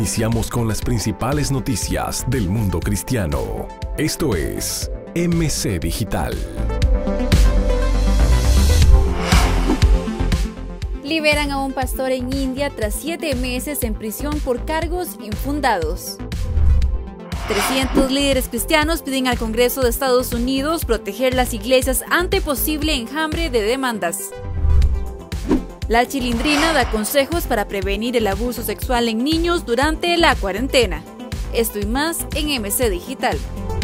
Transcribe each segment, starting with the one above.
Iniciamos con las principales noticias del mundo cristiano. Esto es MC Digital. Liberan a un pastor en India tras 7 meses en prisión por cargos infundados. 300 líderes cristianos piden al Congreso de Estados Unidos proteger las iglesias ante posible enjambre de demandas. La Chilindrina da consejos para prevenir el abuso sexual en niños durante la cuarentena. Esto y más en MC Digital.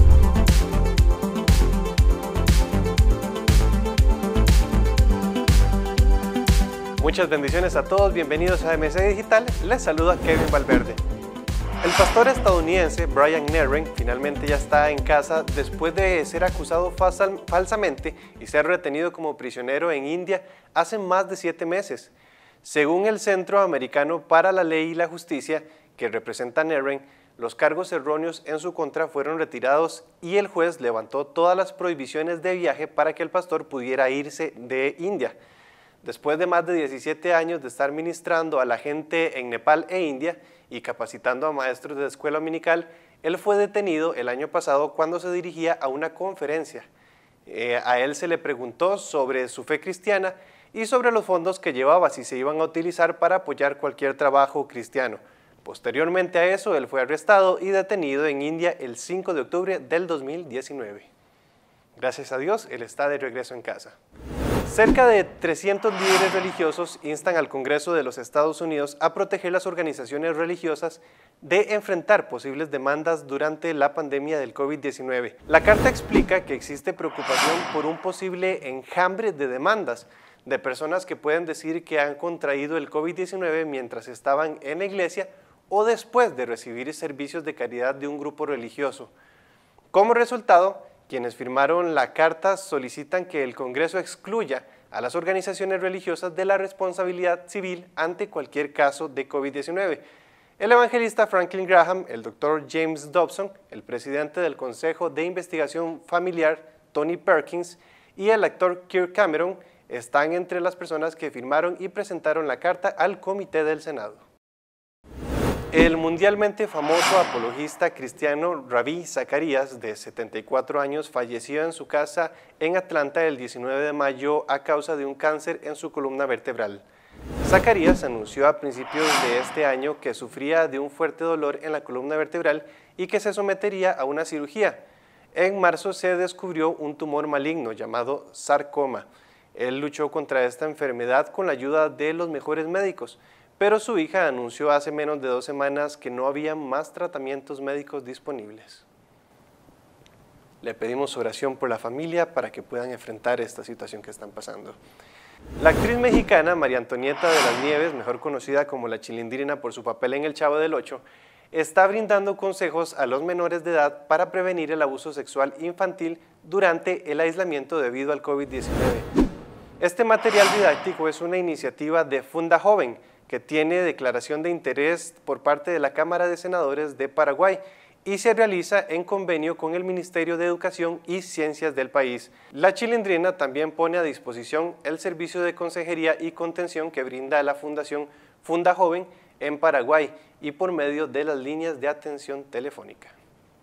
Muchas bendiciones a todos, bienvenidos a MC Digital, les saluda Kevin Valverde. El pastor estadounidense Brian Nehren finalmente ya está en casa después de ser acusado falsamente y ser retenido como prisionero en India hace más de 7 meses. Según el Centro Americano para la Ley y la Justicia, que representa a Nehren, los cargos erróneos en su contra fueron retirados y el juez levantó todas las prohibiciones de viaje para que el pastor pudiera irse de India. Después de más de 17 años de estar ministrando a la gente en Nepal e India y capacitando a maestros de escuela dominical, él fue detenido el año pasado cuando se dirigía a una conferencia. A él se le preguntó sobre su fe cristiana y sobre los fondos que llevaba, si se iban a utilizar para apoyar cualquier trabajo cristiano. Posteriormente a eso, él fue arrestado y detenido en India el 5 de octubre del 2019. Gracias a Dios, él está de regreso en casa. Cerca de 300 líderes religiosos instan al Congreso de los Estados Unidos a proteger las organizaciones religiosas de enfrentar posibles demandas durante la pandemia del COVID-19. La carta explica que existe preocupación por un posible enjambre de demandas de personas que pueden decir que han contraído el COVID-19 mientras estaban en la iglesia o después de recibir servicios de caridad de un grupo religioso. Como resultado, quienes firmaron la carta solicitan que el Congreso excluya a las organizaciones religiosas de la responsabilidad civil ante cualquier caso de COVID-19. El evangelista Franklin Graham, el Dr. James Dobson, el presidente del Consejo de Investigación Familiar, Tony Perkins, y el actor Kirk Cameron están entre las personas que firmaron y presentaron la carta al Comité del Senado. El mundialmente famoso apologista cristiano Ravi Zacharias, de 74 años, falleció en su casa en Atlanta el 19 de mayo a causa de un cáncer en su columna vertebral. Zacharias anunció a principios de este año que sufría de un fuerte dolor en la columna vertebral y que se sometería a una cirugía. En marzo se descubrió un tumor maligno llamado sarcoma. Él luchó contra esta enfermedad con la ayuda de los mejores médicos, pero su hija anunció hace menos de 2 semanas que no había más tratamientos médicos disponibles. Le pedimos oración por la familia para que puedan enfrentar esta situación que están pasando. La actriz mexicana María Antonieta de las Nieves, mejor conocida como La Chilindrina por su papel en El Chavo del Ocho, está brindando consejos a los menores de edad para prevenir el abuso sexual infantil durante el aislamiento debido al COVID-19. Este material didáctico es una iniciativa de Funda Joven, que tiene declaración de interés por parte de la Cámara de Senadores de Paraguay y se realiza en convenio con el Ministerio de Educación y Ciencias del país. La Chilindrina también pone a disposición el servicio de consejería y contención que brinda la Fundación Funda Joven en Paraguay y por medio de las líneas de atención telefónica.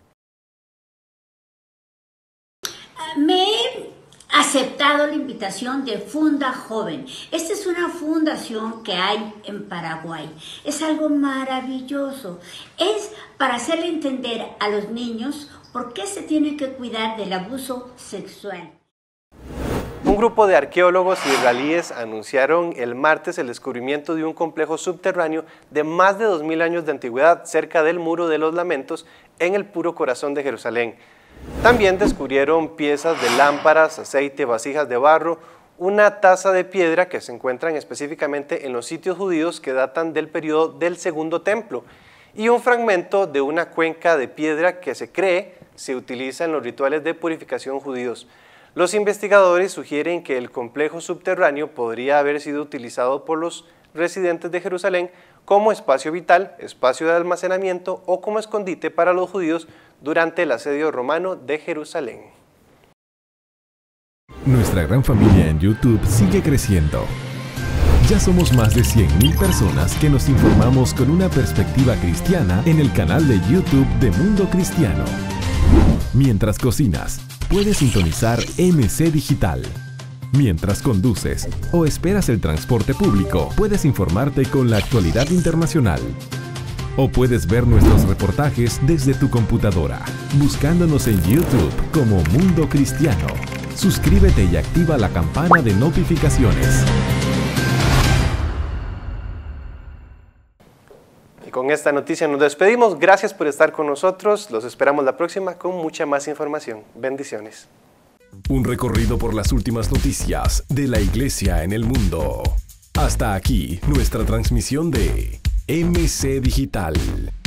Me he aceptado la invitación de Funda Joven. Esta es una fundación que hay en Paraguay. Es algo maravilloso. Es para hacerle entender a los niños por qué se tiene que cuidar del abuso sexual. Un grupo de arqueólogos israelíes anunciaron el martes el descubrimiento de un complejo subterráneo de más de 2000 años de antigüedad cerca del Muro de los Lamentos en el puro corazón de Jerusalén. También descubrieron piezas de lámparas, aceite, vasijas de barro, una taza de piedra que se encuentran específicamente en los sitios judíos que datan del periodo del Segundo Templo y un fragmento de una cuenca de piedra que se cree se utiliza en los rituales de purificación judíos. Los investigadores sugieren que el complejo subterráneo podría haber sido utilizado por los residentes de Jerusalén como espacio vital, espacio de almacenamiento o como escondite para los judíos durante el asedio romano de Jerusalén. Nuestra gran familia en YouTube sigue creciendo. Ya somos más de 100.000 personas que nos informamos con una perspectiva cristiana en el canal de YouTube de Mundo Cristiano. Mientras cocinas, puedes sintonizar MC Digital. Mientras conduces o esperas el transporte público, puedes informarte con la actualidad internacional. O puedes ver nuestros reportajes desde tu computadora, buscándonos en YouTube como Mundo Cristiano. Suscríbete y activa la campana de notificaciones. Y con esta noticia nos despedimos. Gracias por estar con nosotros. Los esperamos la próxima con mucha más información. Bendiciones. Un recorrido por las últimas noticias de la Iglesia en el mundo. Hasta aquí nuestra transmisión de MC Digital.